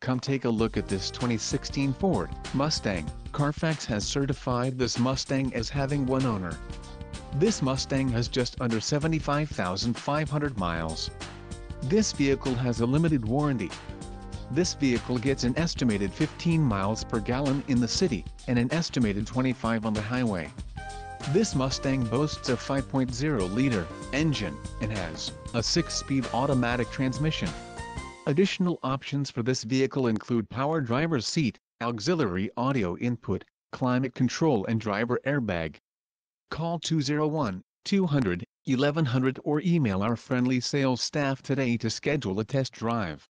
Come take a look at this 2016 Ford Mustang. Carfax has certified this Mustang as having one owner. This Mustang has just under 75,500 miles. This vehicle has a limited warranty. This vehicle gets an estimated 15 miles per gallon in the city, and an estimated 25 on the highway. This Mustang boasts a 5.0-liter engine, and has a 6-speed automatic transmission. Additional options for this vehicle include power driver's seat, auxiliary audio input, climate control and driver airbag. Call 201-200-1100 or email our friendly sales staff today to schedule a test drive.